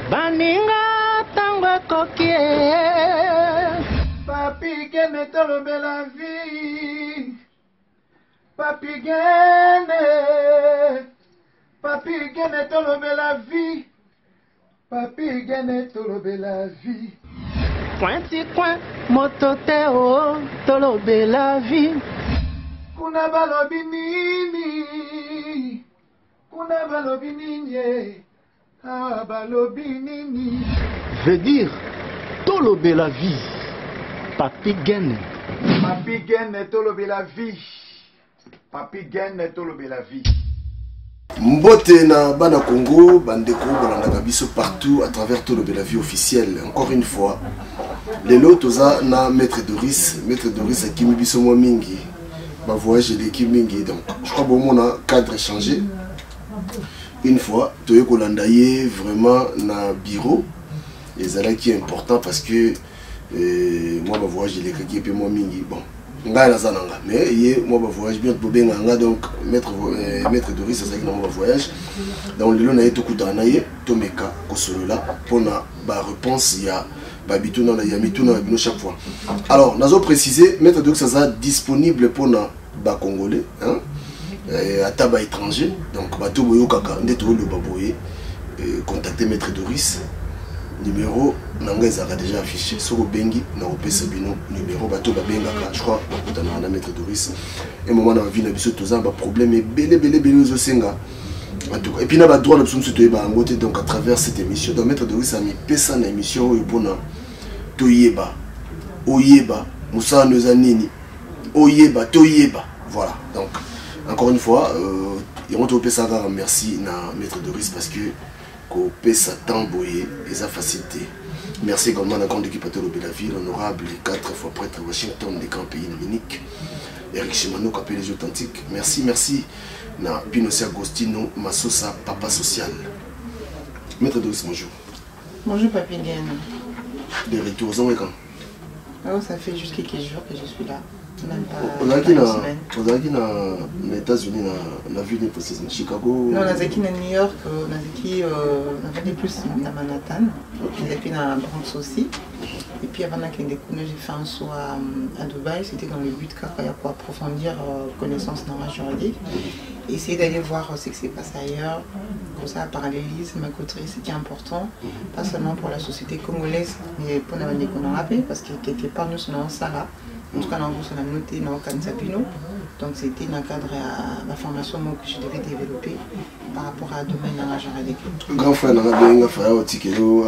baninga tango kokie papi gene tolobe la vie papi gene tolobe la vie papi gene tolobe la vie pointi coin moto te o tolobe la vie kuna balobi nini ah balobi nini veut dire tolobe la vie papi gene tolobe la vie papi gene tolobe la vie. Mbote na bana Congo, bandeko bolanda biso partout à travers tout le la vie officielle. Encore une fois, les lotoza na maître Doris a kimi biso mo mingi. Ba voyage de Kimingi donc je crois bon mon cadre changé. Une fois, toye kolanda ye vraiment na bureau et ça là qui est important parce que moi ba voyage de qui pe mo mingi bon. Nga na zananga mais ye moi ba voyage bien pour benga nga donc maître Doris ça qui na moi voyage donc le na yeto kutana ye to meka ko solo là pour na ba réponse ya ba bituna na ya mituna bino chaque fois. Alors nazo préciser maître Doris ça disponible pour na ba congolais hein à taba étranger donc ba to boyo kaka ndeto le baboye contacter maître Doris numéro nanga ezaka déjà affiché sur bengi na opesa bino numéro bato babengaka je crois bakutana na maître Doris et moment na vie na biso toza ba problème et belé zo senga en tout cas et puis na ba droit na biso to yeba ngote donc à travers cette émission donc maître Doris a mis pesa na émission oyo pona toyeba oyeba musana nini oyeba toyeba voilà donc encore une fois et on te pesa merci na maître Doris parce que ko pesa tamboye et sa facilité. Merci également à la grande équipe de la ville, honorable 4 fois prêtre Washington des grands pays Dominique, Eric Chimano, qui appelle les authentiques. Merci na Pinoce Agostino Massosa, papa social. Maître Doris, bonjour. Bonjour Papi Diane. Des retours aux quand? Oh, ça fait juste quelques jours que je suis là. Même pas on a qui na États-Unis na ville de Chicago. Non, on a qui na New York, on a qui on a plus à Manhattan, et puis à Bronx aussi. Et puis avant que j'ai fait un saut à Dubaï, c'était dans le but pour approfondir connaissance dans la juridique, essayer d'aller voir ce qui s'est passé ailleurs, comme ça parallélisme, ma côté, c'était important, pas seulement pour la société congolaise, mais pour nous qu'on a rappelé, parce que quelque part nous sommes en Sahara. En tout cas, on a noté dans Kansapino. Donc, c'était dans le cadre de la formation que je devais développer par rapport à domaine dans la juridique. Grand frère, on a bien fait un tikelo,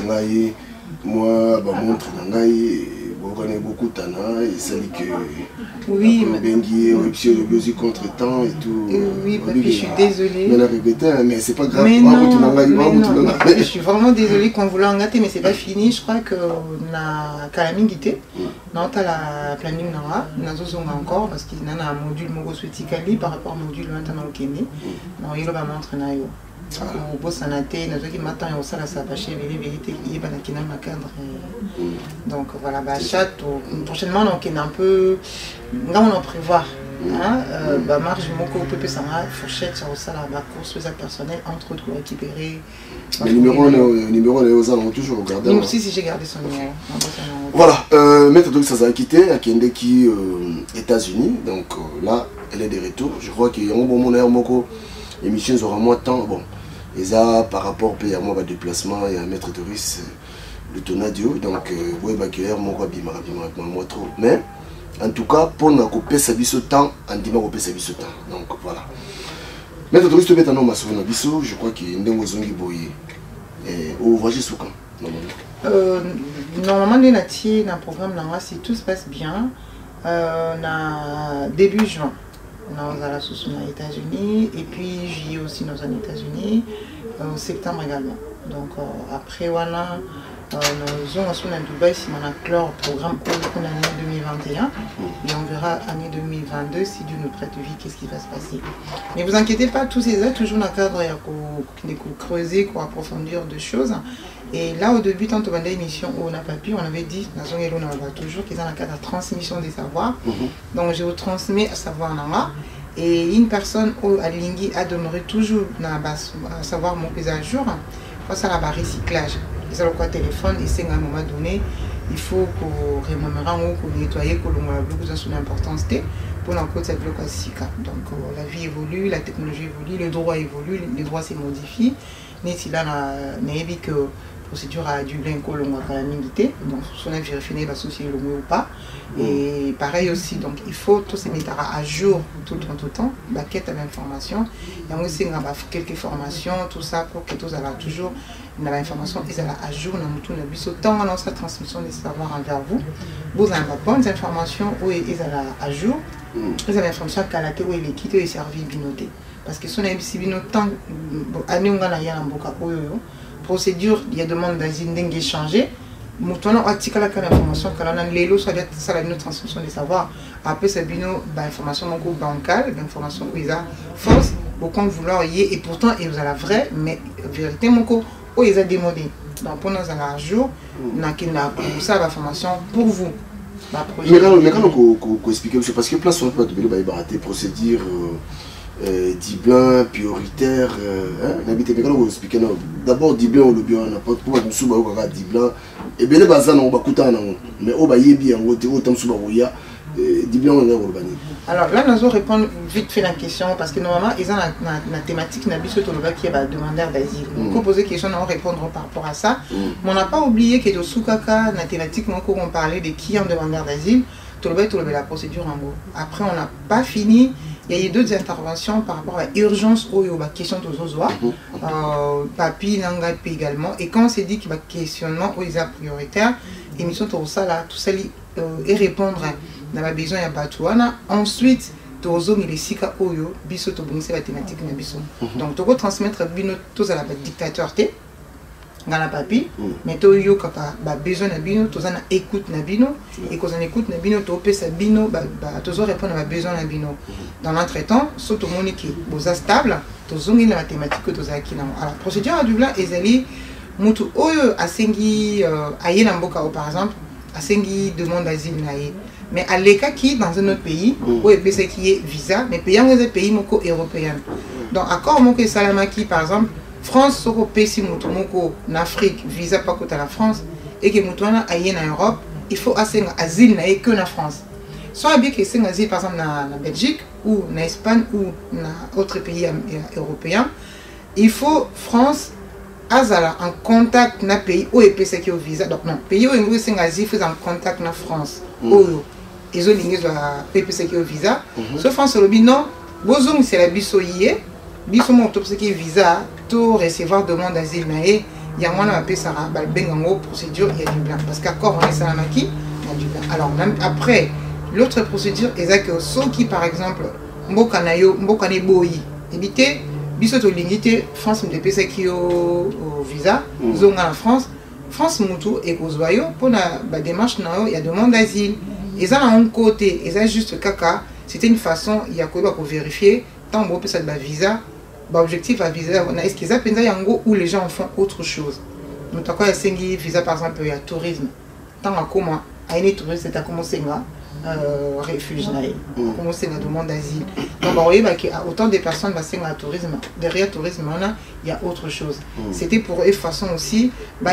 moi, je montre beaucoup de temps, et c'est que oui, mais contre-temps et tout. Oui, parce que je suis désolée. Mais c'est pas grave. Mais non, je suis vraiment désolée qu'on voulait en gâter, mais c'est pas fini. Je crois que na Kalamingité, non, t'as la planning nara, n'a encore parce qu'il y a un module Mogosuetikali par rapport au module maintenant au Kenya. Non, il va montrer naïo. Au beau sanaté, nous avons matin et au salle à sa bâche, vérité, il y a un cadre. Donc voilà, chat, prochainement, donc il y a un peu. Là, on en prévoit. Marge, mon copain, ça m'a fourchette, ça au salle à la course, les personnels, entre autres, pour récupérer. Le numéro, les ont toujours gardé. Nous aussi, si j'ai gardé son numéro. Voilà, maître Doris ça a quitté, à Kende qui États-Unis, donc là, elle est de retour. Je crois qu'il y a un bon moment, l'émission aura moins de temps. Bon. Et ça, par rapport à moi, déplacement, il y a un maître Doris, le Tonadio, donc, oui, moi trop. Mais, en tout cas, pour nous couper sa vie ce temps, on dit couper sa vie ce temps. Donc, voilà. Maître Doris, tu mets un nom à sauver biso, je crois qu'il y a un nom au voyage sous quand normalement, on a un programme là, si tout se passe bien, on a début juin. Nous allons aux États-Unis et puis juillet aussi nous aux États-Unis, septembre également. Donc après voilà, nous allons à Dubaï si on a clore programme pour l'année 2021 et on verra l'année 2022 si Dieu nous prête vie qu'est-ce qui va se passer. Mais vous inquiétez pas, tous ces aides toujours dans le cadre de creuser, pour approfondir des choses. Et là au début, tant qu'on a l'émission où on n'a pas pu, on avait dit, toujours qu'ils ont dans le cadre de transmission des savoirs. Donc je vous transmets à savoir Nanga. Et une personne à Lingui a demeuré toujours dans savoir mon mise à jour. ça la recyclage. Ils ont le téléphone et à un moment donné, il faut qu'on remémore, qu'on nettoie, qu'on ait beaucoup d'importance pour l'encore cette bloc à donc la vie évolue, la technologie évolue, le droit évolue, les droits se modifient. Mais si là, on a que procédure à Dublin qu'on a milité, donc on a vérifié la société ou pas. Et pareil aussi, donc il faut tous se mettre à jour tout le temps, la quête d'information. Il y a aussi quelques formations, tout ça pour que tous aient toujours l'information ils sont à jour dans tout le autant dans sa transmission des savoirs envers vous. Vous avez bonnes informations où ils sont à jour. Ils ont l'information qu'à la télé où il est quitté et servi binoté. Parce que si on a si binotant, année on a un boka procédure, il y a demande d'asile d'ingue changé. Maintenant, on a l'information que l'on a l'élo soit la transmission des savoirs. Après, c'est bino information bancale, l'information où ils ont force, beaucoup vouloir y est et pourtant ils ont la vraie, mais vérité mon co où ils ont démodé. Donc pour nous à la jour, on a ça la formation pour vous. Mais quand on explique, parce que place on peut te procédure Dublin prioritaire, d'abord Dublin on le bien n'importe quoi nous souba au Dublin et bien les bazans on va coûter mais on va y bien on autant souba roya Dublin on est urbanisé. Alors là nous allons répondre vite fait la question parce que normalement ils ont la thématique n'habite tout le qui est demandeur d'asile. On peut poser question on répondre par rapport à ça. Mais on n'a pas oublié que de soukaka la thématique on parlait de qui est en demandeur d'asile. Tout le la procédure en gros. Après on n'a pas fini. Il y a eu d'autres interventions par rapport à l'urgence ou à la question de Zozoa, Papi, Nangapi également. Et quand on s'est dit qu'il y a un questionnement où ils sont prioritaires, émission tout ça et répondre dans la besoin de Batouana. Ensuite, Tozo Milisika Oyo, Biso Tobunse la thématique de Biso. Donc, tu peux transmettre tous à la dictateur dans la papi, mais tu as besoin de bino, tu as écoute na bino, et quand on écoute na bino, tu as sa bino, tu as répondre à besoin de bino. Dans l'entretemps, surtout monique, vous êtes stable, tu as la mathématique que tu as acquis. Alors, procédure à Dublin, ezali, mutu oyo asengi aye na mboka par exemple, asengi demande d'asile naye. Mais à l'écart qui dans un autre pays, où est ce qui est visa, mais payant des pays moko européens. Donc, accord moko salamaki par exemple. France soko pesi mutu moko en Afrique visa pas côté la France et que mutu na aye en Europe il faut asenga asile na que na France soit bien que c'est asile par exemple na Belgique ou na Espagne ou na autre pays européen il faut France azala en contact na pays où est pesi qui au visa donc non pays où est c'est asile fait en contact na France oyo ils ont ligné la pesi qui au visa sauf France le non bozong c'est la bisoyé biso mon top ce qui est visa tout recevoir demande d'asile naé il y a moins appelé ça bengango procédure il y a du blanc parce qu'accord on est salamaki il y a du blanc alors même après l'autre procédure est que ceux qui par exemple mbokanayo mbokane boyi éviter biso to lingité France me dépêche qui au visa zonga en France mutu et kozwayo pour la démarche nao il y a demande d'asile et ça à un côté et ça juste caca c'était une façon il y a quoi pour vérifier tant bon peut ça de visa. Objectif à visa, est-ce qu'ils appellent ça yango où les gens font autre chose. Donc, quand il y a visa par exemple, il y a tourisme. Tant à comment, à une tourisme, c'est à commencer à réfugié, commencer à demande d'asile. Donc, vous voyez qu'il y a autant de personnes qui vont à tourisme. Derrière le tourisme, il y a autre chose. C'était pour eux façon aussi,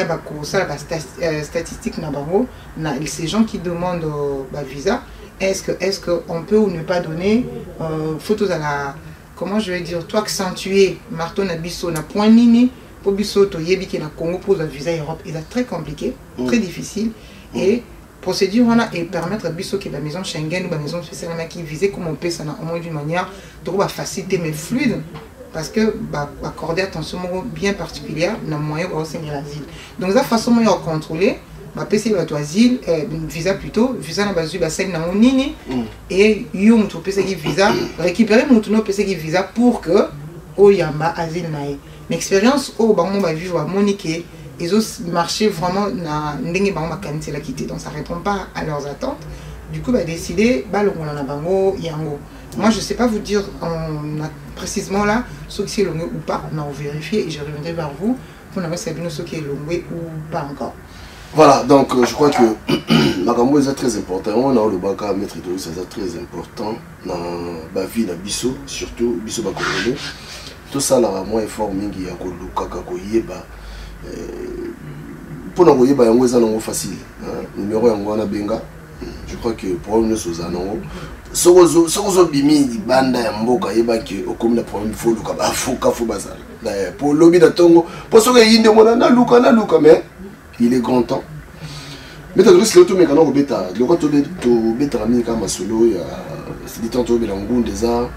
statistique, ces gens qui demandent visa, est-ce qu'on peut ou ne pas donner photos à la. Comment je vais dire, toi accentuer marteau na biso na point nini pour biso to yebi ki na Congo pour le visa Europe il est très compliqué, très difficile et procédure voilà et permettre biso que la maison Schengen ou la maison spécialement qui visait comme on peut ça au moins d'une manière de faciliter mais fluide parce que accorder attention bien particulière dans moyen pour enseigner l'asile. Donc ça façon moyen à contrôler PC va asile visa plutôt visa na bazu ba scène na nini et yo mutu PC qui visa récupérer mutu no PC qui visa pour que o yamba asile nae l'expérience au bango va vivre à Monique ils ont marché vraiment na ndenge bango ba kanisi la quitter donc ça répond pas à leurs attentes du coup décider balongo na bango yango. Moi je sais pas vous dire précisément là ce qui est longué ou pas on a vérifié et je reviendrai vers vous pour nous savoir ce qui est longué ou pas encore. Voilà, donc je crois que Makambo est très important. On a le baka maître de c'est très important dans la vie de Bisso, surtout Bisso Bakolone. Tout ça là, moi informé qu'il y a Koluka Kakoyeba pour nous voyez yango eza nango facile numéro yango wana benga je crois que problème ne soza nango sokozo bimi banda ya mboka yeba que okomi na problème faut luka ba foka fo bazala pour lobby na tongo pour soka yinde mona na luka mais il est grand temps mais Driss le to mekana ko beta le ko to beta rami kama solo ya c'est dit to bela ngunde za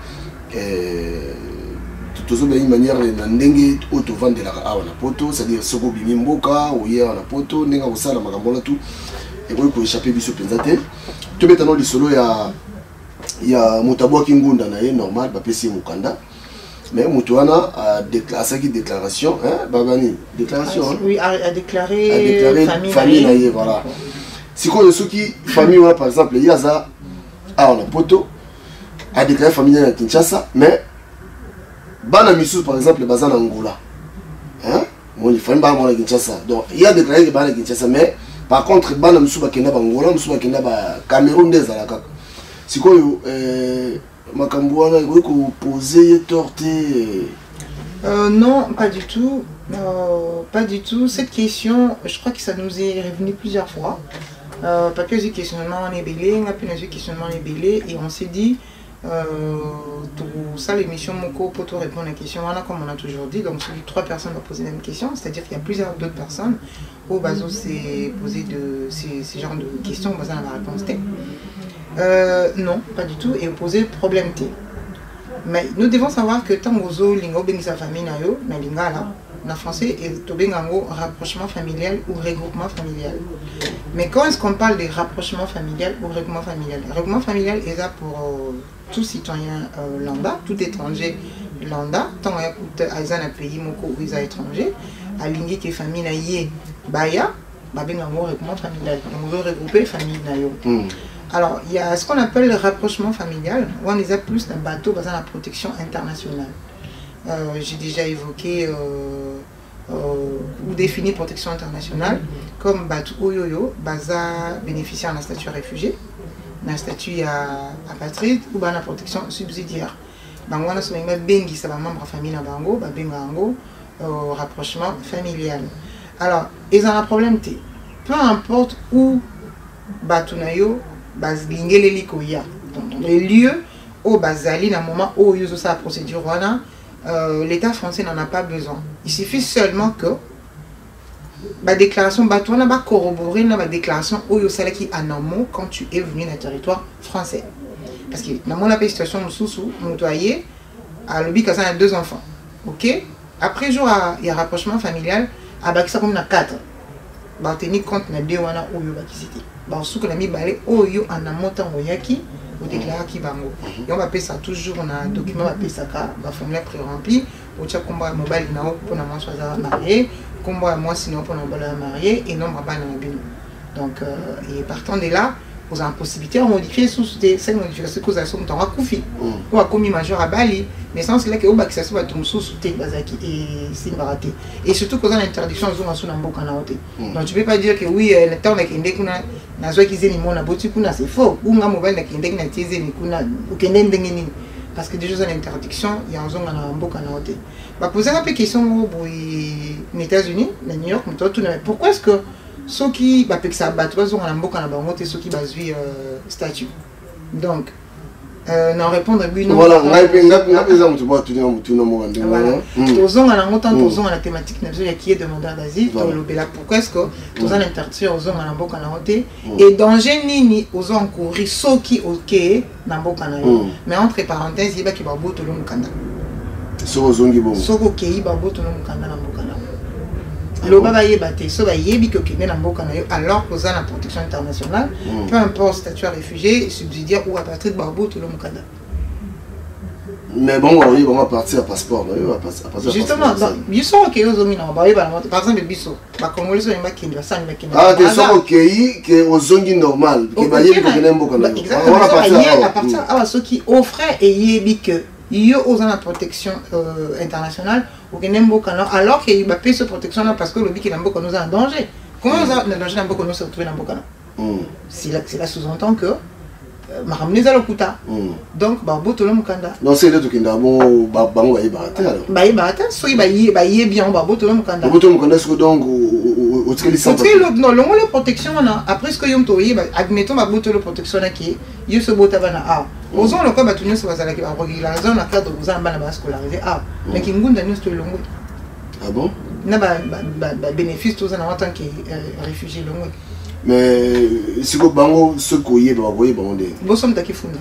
toujours une manière na ndenge auto vendre la awana poto c'est-à-dire soko bimi mboka ou ya na poto ndenge ko sala makambo la tout et ko échapper biso penzate to beta no lisolo ya mutabo kingunda na ye normal ba pesi mukanda mais mutuana a déclaré déclaration babani déclaration oui a déclaré famille na ye voilà si ko soki famille wala par exemple yaza awana poto a déclaré famille na Kinshasa mais bana misu par exemple bazana Angola mon famille ba mona Kinshasa donc il y a déclaré que bana Kinshasa mais par contre bana misu ba kenda ba Angola misu ba kenda ba Cameroun des alaka sikoyo makambo wana ko poser torté non pas du tout pas du tout cette question je crois que ça nous est revenu plusieurs fois parce que j'ai questionnement en ébélé on a pu nous questionnement en ébélé et on s'est dit tout ça l'émission Moko pour te répondre à la question voilà comme on a toujours dit donc celui 3 personnes vont poser la même question c'est-à-dire qu'il y a plusieurs d'autres personnes au baso c'est posé de ces genres de questions on va la réponse T non pas du tout et poser problème T mais nous devons savoir que tant que lingo bengi sa famille na yo na lingala en français et to bengango rapprochement familial ou regroupement familial mais quand est-ce qu'on parle de rapprochement familial ou regroupement familial est là pour tout citoyen lambda, tout étranger lambda, tant qu'il y a un pays moko ou un étranger, à l'ingé qui est famille na yé baya, babé un regroupement familial, on veut regrouper famille na yo. Alors il y a ce qu'on appelle le rapprochement familial, où on est plus dans bateau basé la protection internationale. J'ai déjà évoqué ou défini protection internationale comme bateau oyoyo, baza bénéficiaire d'un statut réfugié. Un statut apatride ou la protection subsidiaire. Bango na somenga bengi ça va membre famille na bango, ba bengango rapprochement familial. Alors, ils ont un problème T. Peu importe où batunayo bazlingele likoya. Dans les lieux où bazali na moment où yuzo sa procédure wana l'État français n'en a pas besoin. Il suffit seulement que la déclaration Batouana va corroborer la déclaration Oyosalaki en amont quand tu es venu dans le territoire français. Parce que dans mon situation, mon toyer, à l'objet qu'il y a 2 enfants. Ok? Après, il y a rapprochement familial, à Bakisa comme il y a 4. Bah, tenir compte de 2 wana Oyo Bakisiti. Bah, sous que la mi balé Oyo en amont Tangoyaki, ou déclarer qui bango. Et on va payer ça toujours, on a un document, on va payer ça, un formulaire pré-rempli, on tient combat mobile pour nous choisir marier. Combat moi sinon pour nous marier et non pas donc et partant de là vous avez la possibilité de modifier sous cette modification que vous avez dans un koufi ou à commis majeur à Bali mais sans cela que vous avez ça va tomber sous tes bazaki et simbaraté et surtout que vous avez l'interdiction de sous n'importe quoi donc tu peux pas dire que oui le temps avec une décuna na zoa qui zeni mona botu kuna c'est faux ou nga mobile na kinde na tieze ni kuna ou kende ndengeni parce que déjà dans l'interdiction il y a un zone en mboka na hote bah poser un peu question aux États-Unis na New York pourquoi est-ce que ceux qui bah que ça bat trois zone en mboka na bango te ceux qui basent statut donc non répondre non voilà nga exemple tu vois tu no mo ngande tozonga na ngota tozonga na thématique na ya qui est demandeur d'asile to lobela pourquoi est-ce que tozana interdiction ozonga na mboka na hote et danger nini ozonga courir ceux qui OK na mboka na yo mais entre parenthèses il ba ki ba boto lo mukanda soko zongi bon soko kei ba boto lo mukanda na mboka na lo baba yeba te so ba yebi ko kene na mboka na yo alors que za na protection internationale peu importe statut réfugié subsidiaire ou apatride ba boto lo mukanda mais bon on va partir à passeport à partir justement ils sont OK aux hommes non ba par exemple biso ba congolais so yemba kindi ba sani ba kindi ah des sont OK que aux zongi normal que ba yebi ko kene mboka na on va partir à ceux qui offraient et yebi que yo aux la protection internationale ou que n'importe alors qu'il y a pas cette protection là parce que le but qui n'importe nous est en danger comment nous en danger n'importe nous se retrouver n'importe c'est là sous-entend que makamneza lokuta donc ba botolo mukanda non c'est le truc ndabo bango ba yibata alors ba yibata so ba bien ba botolo mukanda ce que donc au tkeli ça non le protection na après ce que yom to yiba admettons ba botolo protection na ki yo se bota bana a ozon lo ko ba tunyo se bazala ki ba rogila zone na cadre bozana bana ba scolarisé a mais ki ngunda nyo to longo ah bon na ba bénéfice to zana en tant que réfugié longo. Mais si vous bango ce courrier doit envoyer bango de bosom takifunda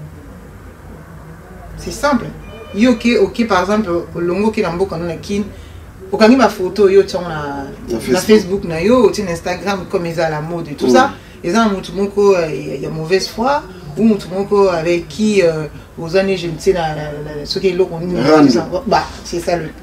c'est simple yo ok par exemple longo ki na mboka na kin okangi ma photo yo tient na Facebook na yo tient Instagram comme ils à la mode et tout ça ils ont mutu moko il y a mauvaise foi ou mutu moko avec qui aux années je ne sais ce qui est là bah c'est ça le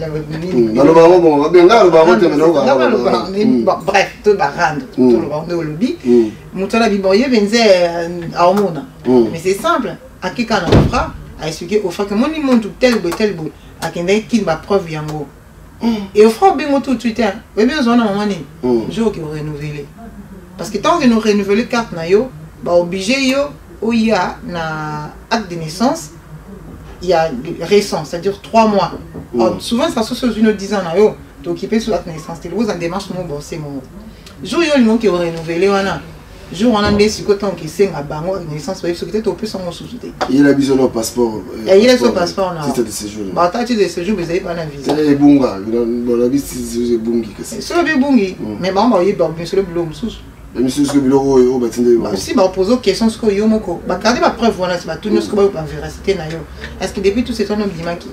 bref tout va rendre tout le monde au lobby mutu la biboye benze à omona mais c'est simple à qui quand on fera à expliquer au fait que mon monde tel bout à qui n'est qui ma preuve yango et au front bien tout Twitter mais bien on a un moment jour qui renouveler parce que tant que nous renouveler carte na yo bah obligé yo où il y a un acte de naissance, il y a récent, c'est-à-dire 3 mois. Alors, souvent, ça se passe une 10 ans, tu es occupé sur l'acte de naissance, tu es en démarche, c'est mon jour, il y a le monde qui est renouvelé, jour, on a des psychotons qui sont à Bango, de naissance, tu es plus en sous-souté. Il a besoin d'un passeport. Il a son passeport, non. Titre de séjour. Bah, titre de séjour, vous n'avez pas la visa. C'est Bunga, on a vu si c'est Bungi. C'est le Bungi, mais bon, il y a le boulot sous. Monsieur ce que bilo au batinde si ba poser question ce que yo moko ba garder ba preuve voilà c'est ba tout ce que ba véracité na yo est-ce que depuis tout ce temps on bima qui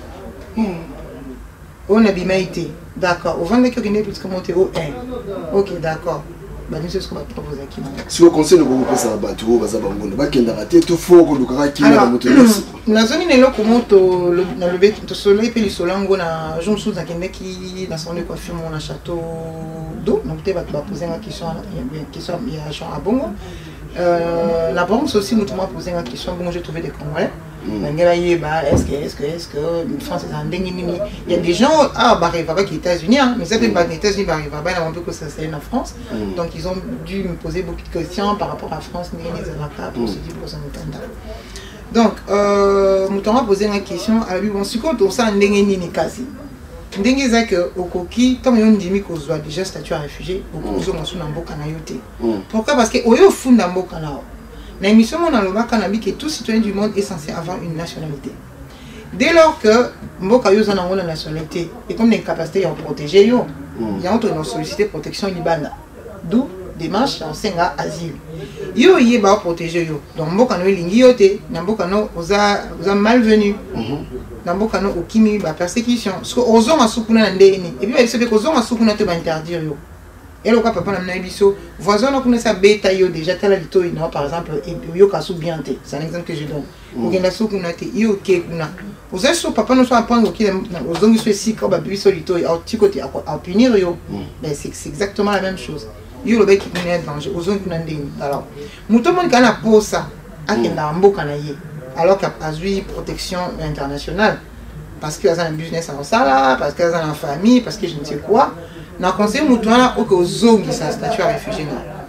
on a bima été d'accord au vendre que ne plus que monter au 1 OK d'accord ba monsieur ce que ba proposer qui si vous conseil de vous passer à bateau baza bango ba kenda raté tout fort ko lukaka ki na moto na zone ne loko moto na le bec to soleil pe li solango na jonge sous na kende ki na son de coiffure mon château d'eau donc tu vas poser une question il y a champ à bongo la banque aussi nous m'a posé une question bon j'ai trouvé des Congolais est-ce que France est en dingue il y a des gens bah arrivent qui États-Unis mais ça fait pas les États-Unis arrivent un peu que ça c'est en France donc ils ont dû me poser beaucoup de questions par rapport à France ni les avocats pour se dire pour ça donc nous m'a posé une question à lui bon si quand on ça ndenge nini kasi ndenge za que okoki tant yon ndimi ko zwa déjà statut à réfugié okozo mosu na mboka na yote pourquoi parce que oyo funda mboka na na émission on a le bac cannabis que tout citoyen du monde est censé avoir une nationalité dès lors que mboka yo za na ngona nationalité et comme les capacités à protéger yo il y a autre solliciter protection libana d'où démarche en senga asile yo yeba protéger yo donc mboka no lingi yote na mboka no oza malvenu na mboka no okimi ba persécution parce que ozonga sukuna na ndeni et puis il se fait kozonga sukuna te ba interdire yo et le papa na biso voisin na kuna sa beta yo déjà tala lito ina par exemple yo kasu bien te c'est un exemple que je donne okenda sukuna te yo ke kuna oza so papa no so apprendre ki ozongi so si ko ba biso lito au petit côté à punir yo ben c'est exactement la même chose yo le bec qui est en danger ozongi kuna ndeni alors muto mon kana posa akenda mboka na ye alors qu'il a eu protection internationale parce qu'il y a un business en sala, parce qu'il y a une famille, parce que je ne sais quoi. Dans le conseil moutoua, au cas où il y a un statut à réfugié.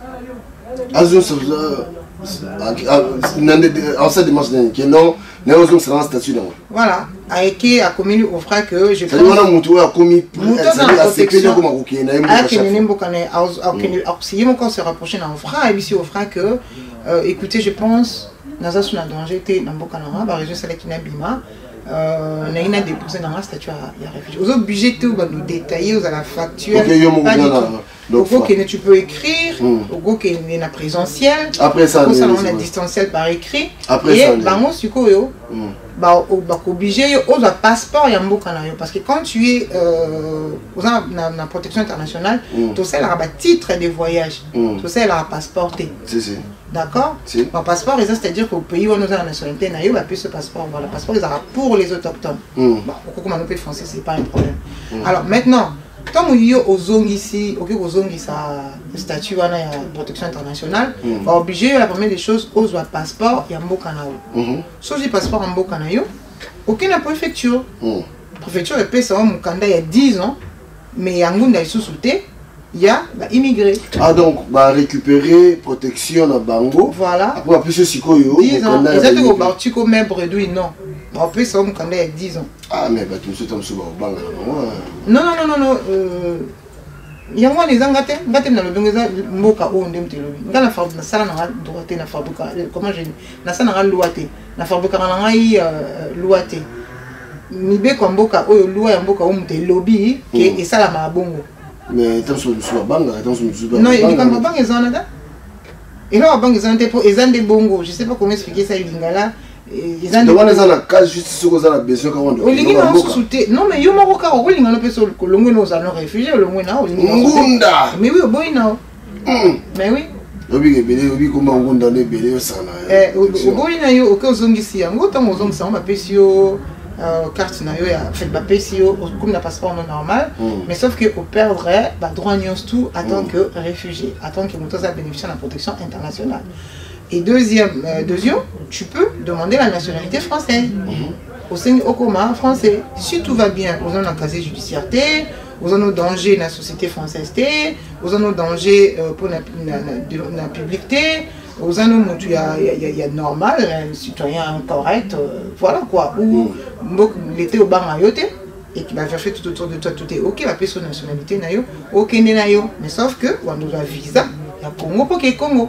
Voilà, avec un commis au frère que je pense se rapprocher d'un frère et ici au frère que écoutez je pense dans un danger était dans beaucoup de la région celle qui n'a bima on a déposé dans un statut à réfugié aux obligés tout nous détailler aux à la facture au go que tu peux écrire au go que est na présentiel après ça on a distanciel par écrit après et bango siko yo bah obligé aux passeport ya mboka na yo parce que quand tu es aux na protection internationale tout ça là titre de voyage tout ça là passeport si d'accord mon passeport c'est-à-dire qu'au pays où nous avons la nationalité na yo bah plus ce passeport voilà passeport ils pour les autochtones bah pourquoi on peut français c'est pas un problème alors maintenant tant que yo ozongi ici OK ozongi sa statut wana ya protection internationale va obligé la première des choses aux passeport ya mboka na yo so j'ai passeport en mboka na yo aucune préfecture préfecture et pesa mukanda il y a 10 ans mais yangunda sous-souté il y a immigré. Ah donc, récupérer protection à Bango. Voilà. Après, plus ce Sikoyo. 10 ans. Exactement, tu peux même réduire, non. En plus, ça me connaît 10 ans. Ah, mais tu me souhaites un peu au Banga. Non. Il y a un des engagés, dans le Bengaza, Moka ou Ndemtelobi. Dans la fabrique, ça n'a droité, la fabrique. Comment j'ai dit? Ça n'a louaté. La fabrique n'a louaté. Mibe comme Boka ou Loua et Boka ou Mtelobi, et ça la bongo. Mais tu as un Banga, non, il y a un Banga, ils en ont. Et là, Banga, ils ont des bongo. Je ne sais pas comment expliquer ça, Lingala. Ils ont des cas juste sur la besoin quand on non, mais il y a un cas où il y a un peu sur le long nous allons réfugier, le long Ngunda. Mais oui, au boy now. Mais oui. Obi comment Ngunda ne belé sana. Au boy na yo, au cas où zongisi, ngo tant aux zongisi, on va pesio carte na yo ya fait ba pesio comme la passeport normal, mais sauf que au perdre droit news tout en tant que réfugié, en tant que motos à bénéficier de la protection internationale. Et deuxième, tu peux demander la nationalité française. Au commun français. Si tout va bien, vous avez un casier judiciaire, vous avez un danger dans la société française, vous avez un danger pour la publicité, vous avez un normal, un citoyen correct, voilà quoi. Ou l'été au bar et qui va chercher tout autour de toi, tout est ok, va payer son nationalité, ok, mais sauf que, on a un visa, il y a Congo pour qu'il Congo.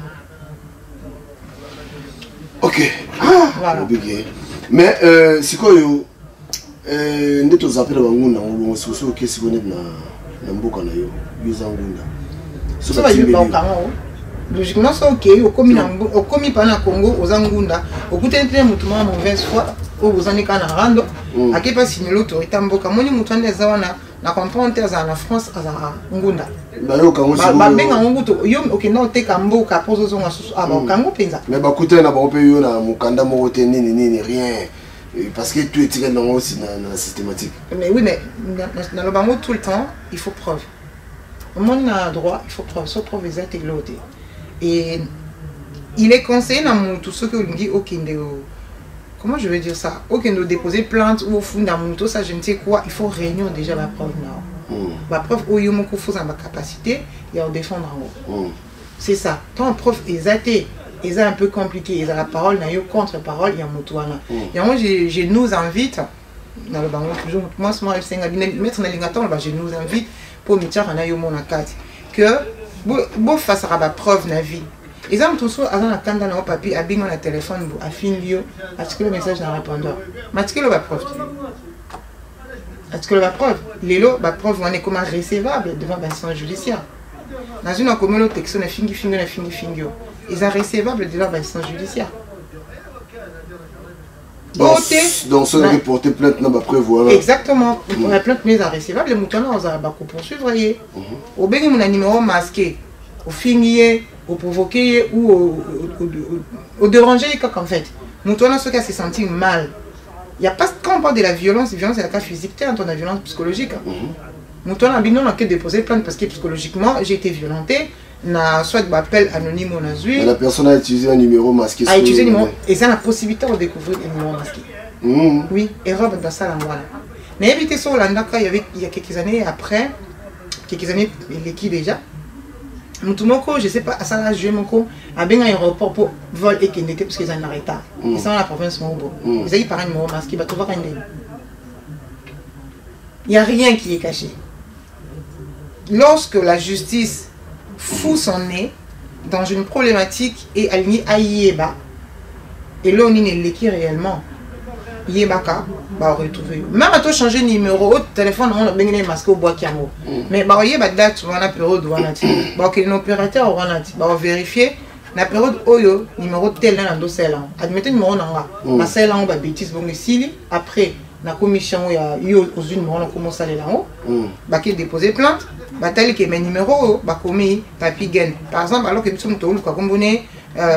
Ok. Voilà. Mais si quoi yo nde to zapela bangunda ngolo soso ke si connaître na mboka na yo bizangunda. Ça va dire pas kango. Logiquement ça ok, au komi pa na Congo aux angunda, au kutente mutuma mauvaise foi au bozani kana rando, akepa signer l'autorité mboka moni mutande zawana na comprendre za na France za ngunda. Bayo kango si ba benga nguto yo okenda te kamboka pozo zonga susu aba kango penza. Mais ba kuta na ba ope yo na mukanda moko te nini rien parce que tout est tiré dans aussi dans la systématique. Mais oui mais dans le bango tout le temps, il faut preuve. On a droit, il faut preuve, soit preuve exacte et l'autre. Et il est conseillé dans tout ce que vous me dites OK comment je vais dire ça? OK, nous déposer plainte ou au fond dans mon tout ça je ne sais quoi, il faut réunir déjà la preuve là. La preuve où il y a beaucoup de ma capacité et à défendre en haut. C'est ça. Tant preuve exacte, c'est un peu compliqué, il y a la parole, il y a contre-parole, il y a moutouana. Et moi je nous invite dans le bango toujours moi je mettre dans l'ingaton, je nous invite pour mettre en ayo mon carte que bon face à la preuve na vie. Ils ont tous avant la carte dans le papier à bien le téléphone à fin lieu est-ce que le message dans répondeur mais est-ce que le preuve est-ce que la preuve les lots la preuve on est comme recevable devant l'instance judiciaire dans une commune texte na fingi ils sont recevables devant l'instance judiciaire. Donc ça qui porter plainte n'a pas preuve voilà. Exactement. Pour la plainte mise à recevable les moutons on va pas poursuivre voyez. Au béni mon numéro masqué au fingier au provoquer ou au déranger en fait. Mouton ce qui se senti mal. Il n'y a pas quand on parle de la violence c'est la cas physique, tu entends la violence psychologique. Mouton a bien déposé plainte parce que psychologiquement j'ai été violenté. Na soit appel anonyme ou nazui. La personne a utilisé un numéro masqué. A utilisé un numéro et ça a la possibilité de découvrir un numéro masqué. Oui, erreur dans ça là voilà. Mais éviter ça Landaka il y a quelques années après, quelques années qui déjà. Mutumoko, je sais pas, ça là je moko a bien un aéroport pour vol et qui n'était parce qu'ils en arrêtent. Ils sont dans la province Mobo. Ils ont par un numéro masqué, bah tu vois quand il n'y a rien qui est caché. Lorsque la justice fout son nez dans une problématique et aligné à Yéba. Et là, on est l'équipe réellement. Yébaka, bah, retrouver. Même à toi changer de numéro, au téléphone, on a bien les masques au bois qui amont. Mais bah, Yéba date, on a période où on a dit. Bah, que l'opérateur, on a dit. Bah, vérifier la période Oyo, numéro tel dans le dossier là. Admettez le numéro là. Bah, c'est là, on va bêtise, bon, ici, après, la commission, il y a eu aux unes, on a commencé à aller là-haut. Bah, qui déposer plainte. Bah, tel que mes numéros, bah, commis, papi gain. Par exemple, alors que nous sommes tous, comme on est,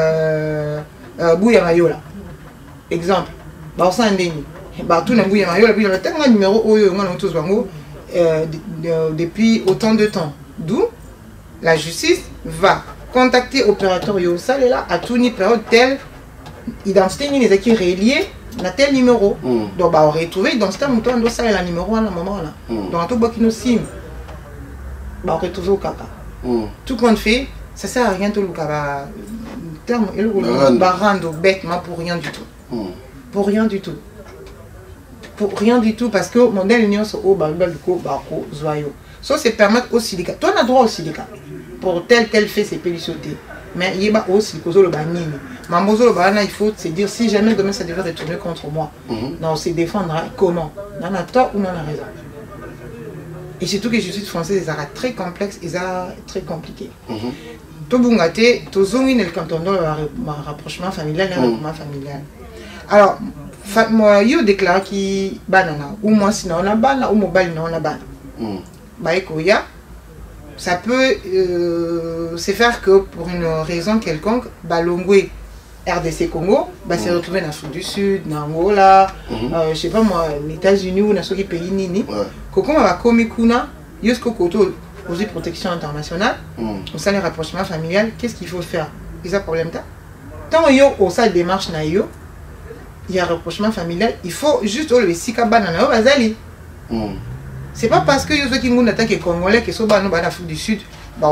Bouya Mayola. Exemple. Bah, on s'en dénie. Bah, tout le Bouya Mayola, puis il y a tellement de numéros, on a tous bango, depuis autant de temps. D'où la justice va contacter l'opérateur Yosa, là, à tout ni période telle, identité, ni les acquis reliés, na tel numéro. Donc, bah, on retrouve l'identité, on doit savoir le numéro à un moment là. Donc, on doit qui nous signe. bah retourner au caca. Tout compte fait, ça sert à rien tout le cas. Terme et le rendre bêtement pour rien du tout. Pour rien du tout. Pour rien du tout parce que mon dernier c'est au babel du bako zoyo. Ça c'est permettre au silica. Toi on a droit au silica. Pour tel fait c'est pélicioté. Mais il y a aussi le banini. Mambozo le banana, il faut se dire si jamais demain ça devait retourner contre moi. Non, c'est défendre comment. On a tort ou on a raison. Et surtout que je suis française, ça très complexe et ça très compliqué. Tout bungate, tout zongin le canton de rapprochement familial, le regroupement familial. Alors, moi, je déclare qui banana ou moi sinon on a banana ou mobile non on a banana. Bah ça peut se faire que pour une raison quelconque, Balongwe, RDC Congo, s'est retrouvé en Afrique du Sud, en Angola, je sais pas moi, les États-Unis ou dans ce pays nini. Comment on va communiquer jusqu'au côté aux protection internationale, au sein des rapprochements familial, qu'est-ce qu'il faut faire? Il y a un problème là. Tant qu'il y a une démarche, il y a un rapprochement familial, il faut juste le sika banana bazali. C'est pas parce que les gens qui attaquent les Congolais qui sont en Afrique du Sud,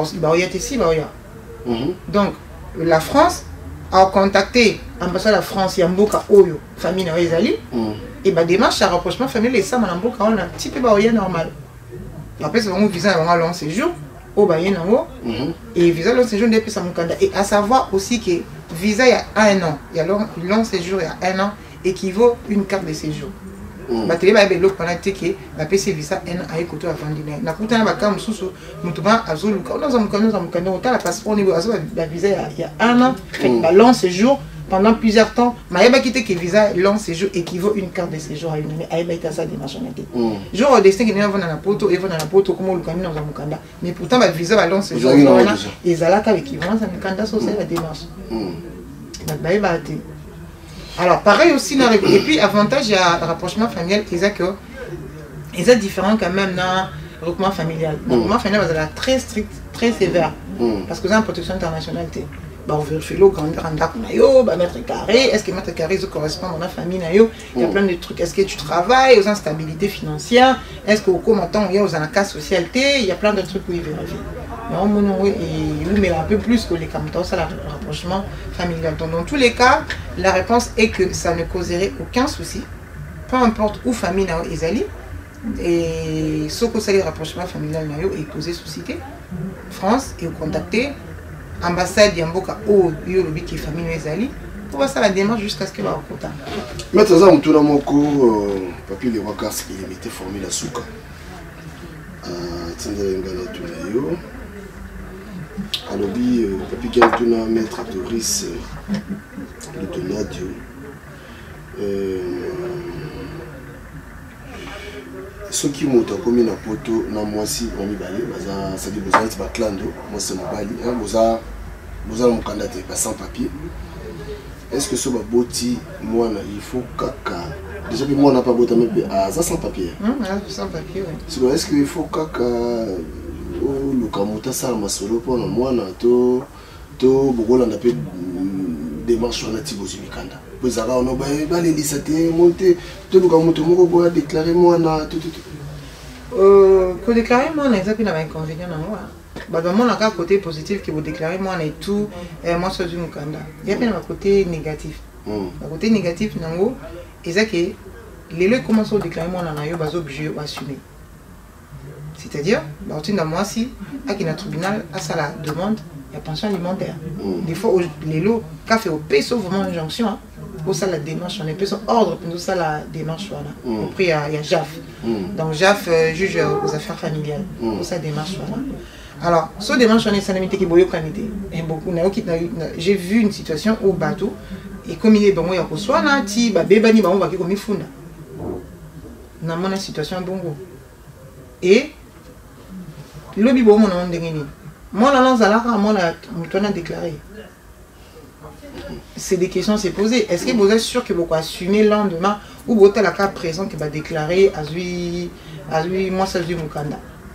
donc la France a contacté l'ambassade de la France, il y a Mboka Oyo, famille Naoezali, et bah démarche à rapprochement familial et ça, Madame Mboka, on a un petit peu normal. Après, c'est vraiment visa à long séjour, au Bayern et visa long séjour depuis Samukanda. Et à savoir aussi que visa il y a 1 an, il y a long séjour il y a 1 an, équivaut une carte de séjour. Bateli ba belo pendant que la PC visa n a écouté avant dîner na kuta ba kam susu mutuba azulu ka on zamukano on la passeport niveau azo la visa il y a 1 an fait ba long séjour pendant plusieurs temps mais ba quitté que visa long séjour équivaut une carte de séjour à une année ay ba ita ça démarche naté jour destin que na na poto et na poto comme le kamina za mukanda mais pourtant ba visa ba long séjour et zalaka équivalent ça mukanda so c'est la démarche na ba ate. Alors, pareil aussi, et puis avantage, il y a le rapprochement familial, ils sont différents quand même dans le regroupement familial. Le regroupement familial, c'est très strict, très sévère, parce que vous avez une protection internationale. On vérifie le grand mètre carré, est-ce que mètre carré correspond à la famille? Il y a plein de trucs, est-ce que tu travailles, aux instabilités financières, est-ce que au il y a un cas social, il y a plein de trucs où ils vérifient. Mais un peu plus que les camtons, c'est le rapprochement familial. Donc, dans tous les cas, la réponse est que ça ne causerait aucun souci, peu importe où famille est allée, et ce que c'est le rapprochement familial est causé souci. France est contacté, ambassade Yamboka ou Yolobi qui est famille est allée, pour voir ça la démarche jusqu'à ce qu'elle va au contact. Maître Zam, tout le monde, papier les wakars, il était formé la souka. Alobi papi qui a tuna maître Doris le Donadio ceux qui montent comme une poto na moi si on mi balé baza ça dit besoin de clando moi c'est mon bali hein boza mon candidat pas sans papier est-ce que ce boti moi il faut kaka déjà que moi n'a pas boté même à ça sans papier sans papier oui est-ce qu'il faut kaka le kamuta ça ma solo pour moi na to bogola na pe démarche on a tibozi mikanda vous avez on ba les lisate monter to le kamuta moko boa déclarer moi na tout que déclarer moi na exactement un inconvénient na moi bah dans mon cas côté positif que vous déclarer moi na tout moi sur du mukanda il y a bien un côté négatif le côté négatif nango et ça que les legs commencent à déclarer moi na yo bazo obligé assumer. C'est-à-dire, dans moi si, à qui tribunal a ça la demande, il y a pension alimentaire. Des fois, les lots, quand fait au peso vraiment une injonction, pour ça la démarche, on est peso ordre, pour ça la démarche, voilà. Après, il y a JAF. Donc JAF juge aux affaires familiales, pour ça démarche, voilà. Alors, ce démarche, on est sans limite qui boyo qualité. Et beaucoup, j'ai vu une situation au bateau, et comme il est bon, il y a soit un petit, bébani, on va comme il funda. Dans mon situation, bon. Et lobby bon mon nom d'engagé. Moi la lance à la moi la a déclaré. C'est des questions à se poser. Est-ce que vous êtes sûr que vous pouvez assumer le lendemain ou vous êtes la cas présent qui va déclarer à lui moi ça du Mukanda.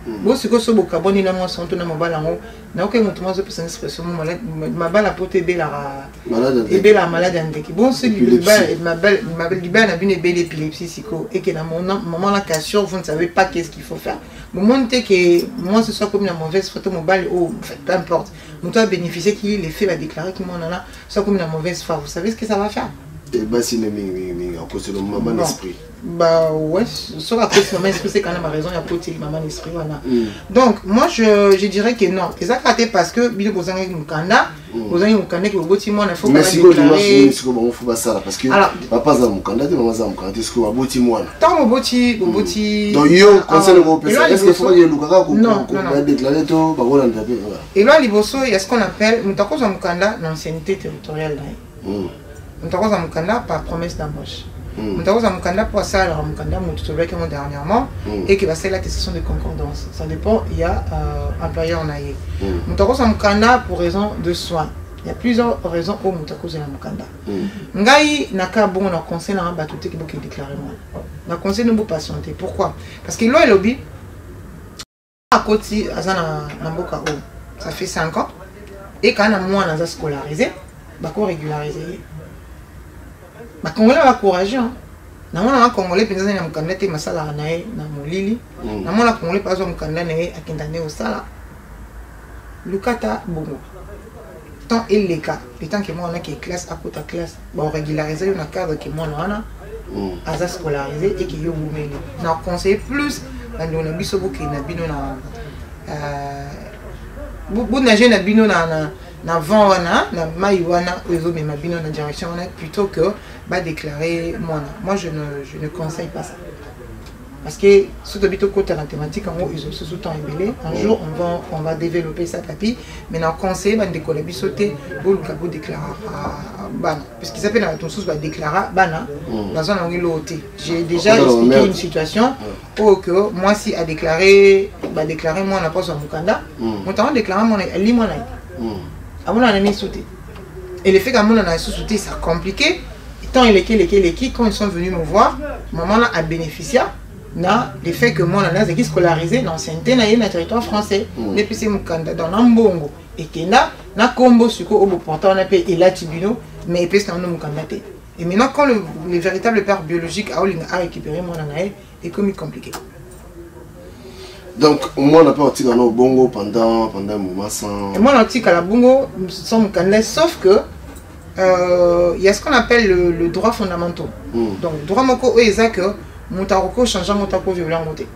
Bon, c'est que ce beau carbone, il a moins son ton à mon balango. N'a aucun moment de personne expression, ma balle a poté bella malade en bon, c'est ma belle libère n'a une belle épilepsie psycho et que dans mon moment la cassure, vous ne savez pas qu'est-ce qu'il faut faire. Vous montez que moi ce soit comme la mauvaise photo mobile ou peu importe. Mon toi bénéficier qui les fait la déclarer qui m'en a là, soit comme la mauvaise foi. Vous savez ce que ça va faire? Et bah si à cause de maman l'esprit. Bah ouais, sur à cause de maman l'esprit, c'est quand même raison, il y a peut-être maman l'esprit, voilà. Donc moi je dirais que non. Et ça raté parce que bien que vous avez un Mukanda, vous avez un Mukanda qui est au bout de moi, il faut pas déclarer. C'est comment on fait ça parce que papa a Mukanda, maman a Mukanda, c'est quoi au bout de moi. Tant au bout de donc yo conseil le est-ce qu'il faut que Lukaka qu'on déclarer tout bah voilà. Et là liboso, il y a ce qu'on appelle Mutako za Mukanda l'ancienneté territoriale là. Mutako za Mukanda par promesse d'embauche. Mutako za Mukanda pour ça alors Mukanda mon dernièrement et qui va faire l'attestation de concordance. Ça dépend, il y a employeur en aïe. Mutako za Mukanda pour raison de soins. Il y a plusieurs raisons au Mutako za Mukanda. Ngai naka bon na conseil na batuté qui beaucoup déclarer moi. Na conseil nous patienter. Pourquoi? Parce que là lobby à côté azana na mboka o. Ça fait 5 ans et quand on a scolarisé, bah quoi régulariser. Les Congolais sont courageux. Les Congolais sont en train de faire ça na molili. Les Congolais pas en train de faire ça. Lukata bongo. Tant il les cas, le temps que moi on a qui classe à côté classe, bon régulariser un cadre que moi on a, à scolarisé et qui yo boumeli. Na conseiller plus dans le biso qui na bino na beaucoup de gens na bino na vent wana na mai wana ozo mais ma bino na direction wana plutôt que bah déclarer moi je ne conseille pas ça parce que sous le bito côté la thématique en haut ils ont sous temps ébélé un jour on va développer ça tapis mais na conseil bah décoller bisoté ou le capot déclarer bah parce qu'ils s'appelle la ton sous va déclarer bana dans zone en l'autre j'ai déjà expliqué une situation où que moi si à déclarer bah déclarer moi on n'a pas sur Mukanda mon temps déclarer mon lit moi là à mon ami sauté et le fait qu'à mon ami sauté ça compliqué tant il est quand ils sont venus me voir maman là a bénéficié na le fait que moi là c'est qui scolarisé l'ancienneté na le territoire français depuis c'est Mukanda dans Nambongo et que na combo suko au portant on appelle et là tibino mais et puis c'est un Mukanda et maintenant quand le véritable père biologique a récupéré mon anaï est comme compliqué. Donc, moi, on n'a pas été dans le bongo pendant un moment sans... Et moi, on a été à la bongo sans Mukanda, sauf que il y a ce qu'on appelle le droit fondamental. Donc, droit moko est que Montaroko change Montako violent monté.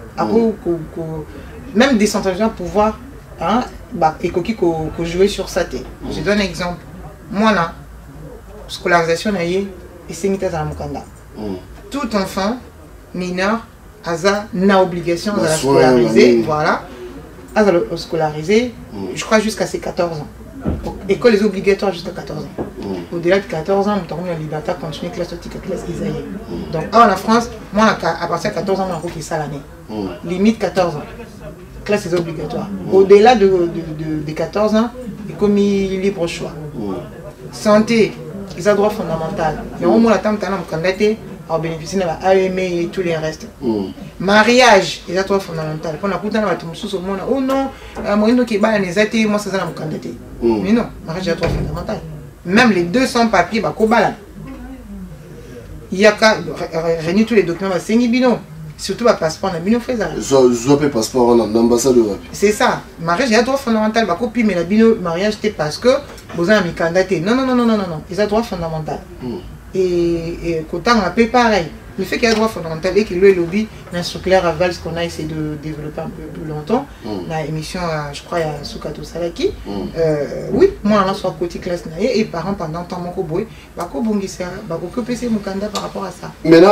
Même décentraliser le pouvoir, et qui jouer sur sa tête. Je donne un exemple. Moi, là, scolarisation, et c'est mis à la Mukanda. Tout enfant mineur n'a obligation de la scolariser, voilà, à la scolariser, je crois jusqu'à ses 14 ans. École est obligatoire jusqu'à 14 ans. Au-delà de 14 ans, on a la liberté de continuer classe Isaïe. Donc, en France, moi, à partir de 14 ans, on a ça l'année. Limite 14 ans. Classe est obligatoire. Au-delà de 14 ans, il est comme libre choix. Santé, ils ont droit fondamental. Il y a au moins la temps de candidater. Alors bénéficier de la AME et tous les restes. Mariage, il y a trois fondamentaux. Quand on a coupé au monde, oh non, moi qui bat les athées, moi c'est ça mon candidat. Mais non, mariage il y a trois fondamentaux. Même les 200 papiers, bah kobalan. Il y a qu'à réunir tous les documents, c'est ni bino. Surtout le passeport, on a bino faisable. Le passeport, on a l'ambassadeur. C'est ça. Mariage il y a trois fondamentaux. Bah copie mais la bino mariage c'est parce que vous avez un candidat. Non. Il y a trois fondamentaux. Et quand on a fait pareil, le fait qu'il y a un droit fondamental et que le lobby l'instructeur aval ce qu'on a essayé de développer un peu plus longtemps, la émission, je crois, à Soukato Salaki, oui, moi, on a soit côté classe et parents pendant temps mon coboy, bah kobongisa, bah kokopese Mukanda par rapport à ça. Maintenant,